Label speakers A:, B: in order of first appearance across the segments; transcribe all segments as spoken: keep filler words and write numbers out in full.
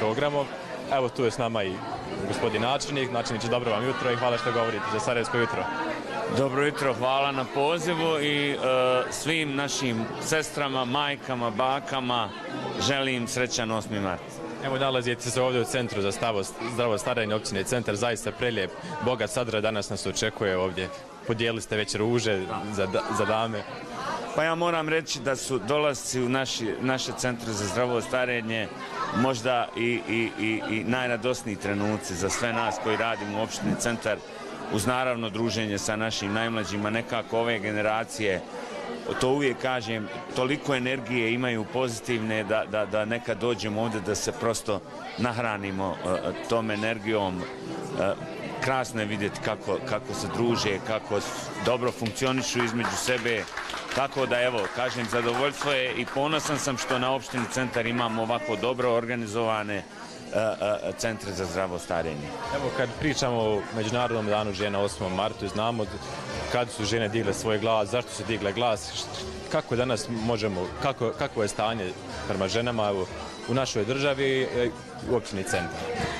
A: programom. Evo tu je s nama i gospodin načelnik. Načelniče, dobro vam jutro i hvala što govorite za Sarajevsko jutro.
B: Dobro jutro, hvala na pozivu i uh, svim našim sestrama, majkama, bakama želim srećan osmi mart.
A: Evo nalazite se ovdje u Centru za zdravo starenje općine Centar, zaista prelijep, bogat sadržaj danas nas očekuje ovdje. Podijelili ste već ruže za, za dame.
B: Pa ja moram reći da su dolasci u naši, naše centre za zdravo starenje možda i, i, i, i najradosniji trenuci za sve nas koji radimo u opštini Centar, uz naravno druženje sa našim najmlađima, nekako ove generacije, to uvijek kažem, toliko energije imaju pozitivne da, da, da nekad dođemo ovdje da se prosto nahranimo uh, tom energijom. Uh, krasno je vidjeti kako, kako se druže, kako dobro funkcionišu između sebe. Tako da, evo, kažem, zadovoljstvo je i ponosan sam što na opštini Centar imamo ovako dobro organizovane uh, uh, centre za zdravo starenje.
A: Evo, kad pričamo o Međunarodnom danu žena osmom martu, znamo kad su žene digle svoj glas, zašto su digle glas, kako danas možemo, kako, kako je stanje prema ženama u, u našoj državi u opštini Centar?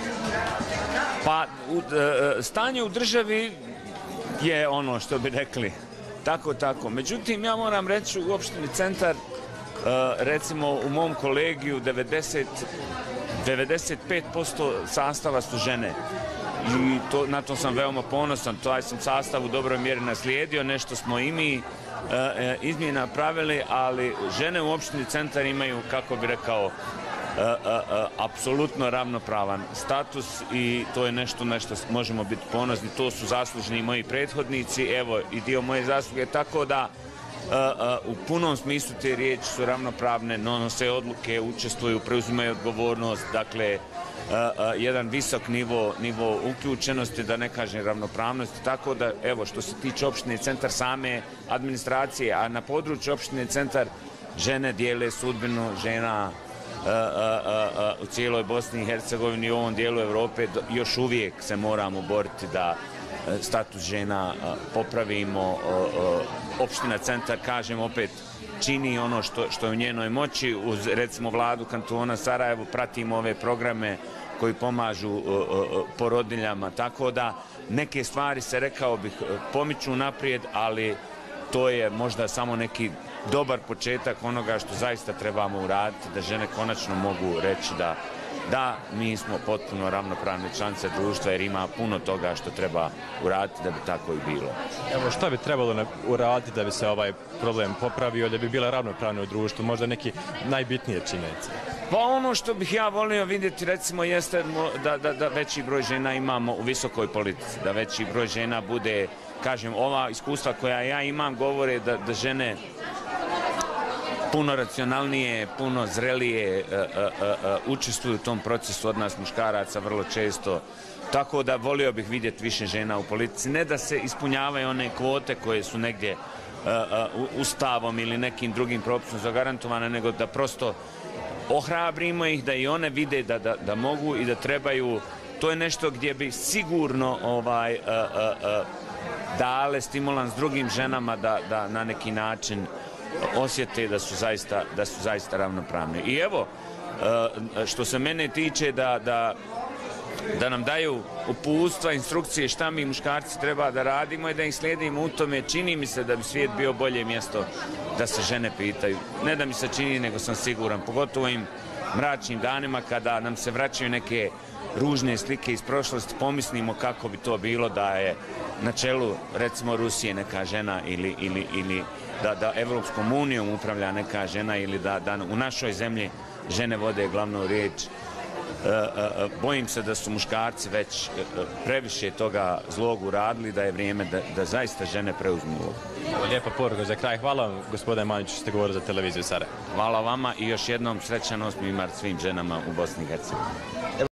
B: Pa, u, e, stanje u državi je ono što bi rekli, tako, tako. Međutim, ja moram reći u opštini Centar, e, recimo u mom kolegiju devedeset, devedeset pet posto sastava su žene. I to, na to sam veoma ponosan, taj sam sastav u dobroj mjeri naslijedio, nešto smo i mi e, e, izmjena pravili, ali žene u opštini Centar imaju, kako bi rekao, e, e, e, apsolutno ravnopravan status i to je nešto na što možemo biti ponosni. To su zaslužni i moji prethodnici, evo i dio moje zasluge, tako da e, e, u punom smislu te riječi su ravnopravne, donose odluke, učestvuju, preuzimaju odgovornost, dakle, Uh, uh, jedan visok nivo, nivo uključenosti, da ne kažem ravnopravnosti, tako da, evo, što se tiče opštine Centar same administracije, a na području opštine Centar žene dijele sudbinu žena uh, uh, uh, uh, u cijeloj Bosni i Hercegovini i u ovom dijelu Evrope, do, još uvijek se moramo boriti da uh, status žena uh, popravimo. Uh, uh, opština Centar, kažem opet, čini ono što, što je u njenoj moći, uz recimo vladu kantona Sarajevo, pratimo ove programe koji pomažu uh, uh, porodiljama, tako da neke stvari se, rekao bih, pomiču naprijed, ali to je možda samo neki dobar početak onoga što zaista trebamo uraditi, da žene konačno mogu reći da da, mi smo potpuno ravnopravne članice društva jer ima puno toga što treba uraditi da bi tako i bilo.
A: Evo, šta bi trebalo uraditi da bi se ovaj problem popravio, da bi bila ravnopravna u društvu, možda neki najbitnije činjenice?
B: Pa ono što bih ja volio vidjeti, recimo, jeste da, da, da veći broj žena imamo u visokoj politici, da veći broj žena bude, kažem, ova iskustva koja ja imam govore da, da žene puno racionalnije, puno zrelije uh, uh, uh, učestvuju u tom procesu od nas muškaraca vrlo često. Tako da volio bih vidjeti više žena u politici. Ne da se ispunjavaju one kvote koje su negdje uh, uh, ustavom ili nekim drugim propisom zagarantovane, nego da prosto ohrabrimo ih, da i one vide da, da, da mogu i da trebaju. To je nešto gdje bi sigurno ovaj, uh, uh, uh, dale stimulans drugim ženama da, da na neki način osjete da su zaista, da su zaista ravnopravni. I evo, što se mene tiče, da, da, da nam daju uputstva, instrukcije šta mi muškarci treba da radimo i da ih slijedimo u tome, čini mi se da bi svijet bio bolje mjesto da se žene pitaju. Ne da mi se čini, nego sam siguran, pogotovo im mračnim danima kada nam se vraćaju neke ružne slike iz prošlosti, pomislimo kako bi to bilo da je na čelu, recimo, Rusije neka žena ili, ili, ili da, da Evropskom unijom upravlja neka žena ili da, da u našoj zemlji žene vode glavnu riječ. E, e, bojim se da su muškarci već previše toga zlog uradili, da je vrijeme da, da zaista žene preuzmu ulogu.
A: Lijepa poruka za kraj. Hvala vam, gospodine Manjić, što ste govorili za televiziju Sarajevo.
B: Hvala vama i još jednom srećan osmi mart svim ženama u Bosni i Hercegovini.